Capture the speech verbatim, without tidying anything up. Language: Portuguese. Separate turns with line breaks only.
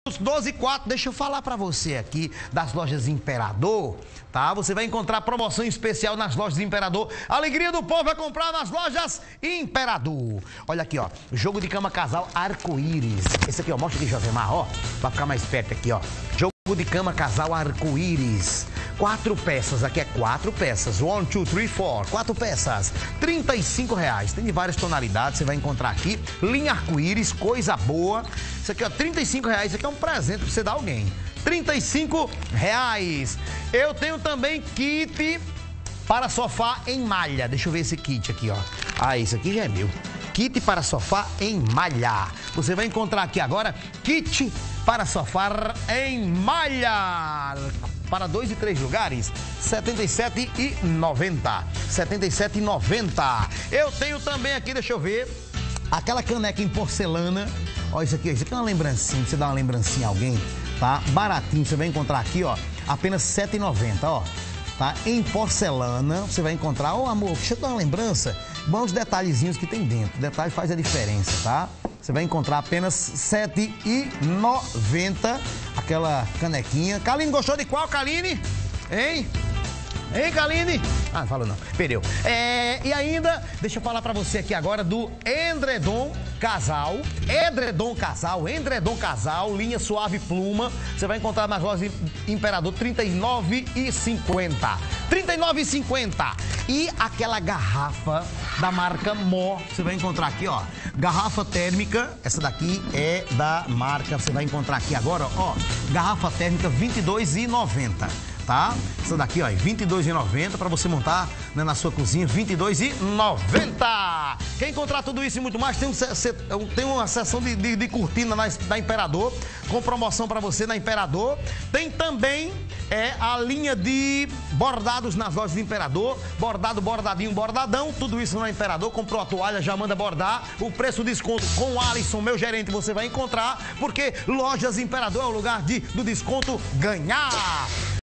doze e quatro, deixa eu falar pra você aqui das lojas Imperador, tá? Você vai encontrar promoção especial nas lojas Imperador. A alegria do povo é comprar nas lojas Imperador. Olha aqui, ó, jogo de cama casal arco-íris. Esse aqui, ó, mostra aqui, Josemar, ó, pra ficar mais perto aqui, ó. Jogo de cama casal arco-íris. Quatro peças, aqui é quatro peças. One, two, three, four. Quatro peças. trinta e cinco reais. Tem de várias tonalidades, você vai encontrar aqui. Linha arco-íris, coisa boa. Isso aqui, ó, trinta e cinco reais. Isso aqui é um presente pra você dar a alguém. trinta e cinco reais. Eu tenho também kit para sofá em malha. Deixa eu ver esse kit aqui, ó. Ah, esse aqui já é meu. Kit para sofá em malha. Você vai encontrar aqui agora kit para sofá em malha. Para dois e três lugares, setenta e sete reais e noventa centavos. setenta e sete reais e noventa centavos. Eu tenho também aqui, deixa eu ver, aquela caneca em porcelana. Olha isso aqui, isso aqui é uma lembrancinha, você dá uma lembrancinha a alguém, tá? Baratinho, você vai encontrar aqui, ó, apenas sete reais e noventa centavos, ó. Tá? Em porcelana, você vai encontrar, ô amor, deixa eu dar uma lembrança. Bons detalhezinhos que tem dentro, o detalhe faz a diferença, tá? Você vai encontrar apenas sete reais e noventa centavos, aquela canequinha. Kaline, gostou de qual, Kaline? Hein? Hein, Kaline? Ah, não fala não, perdeu. É, e ainda, deixa eu falar pra você aqui agora do Edredom Casal. Edredom Casal, Edredom Casal, linha suave pluma. Você vai encontrar nas lojas Imperador, trinta e nove reais e cinquenta centavos. trinta e nove reais e cinquenta centavos. E aquela garrafa da marca Mó, você vai encontrar aqui, ó. Garrafa térmica, essa daqui é da marca, você vai encontrar aqui agora, ó. Garrafa térmica vinte e dois reais e noventa centavos. Tá? Essa daqui, ó, vinte e dois reais e noventa centavos para você montar, né, na sua cozinha, vinte e dois reais e noventa centavos. Quer encontrar tudo isso e muito mais, tem, um, tem uma seção de, de, de cortina na, da Imperador, com promoção para você na Imperador. Tem também é, a linha de bordados nas lojas de Imperador, bordado, bordadinho, bordadão, tudo isso na Imperador. Comprou a toalha, já manda bordar. O preço desconto com o Alisson, meu gerente, você vai encontrar, porque lojas Imperador é o lugar de, do desconto ganhar.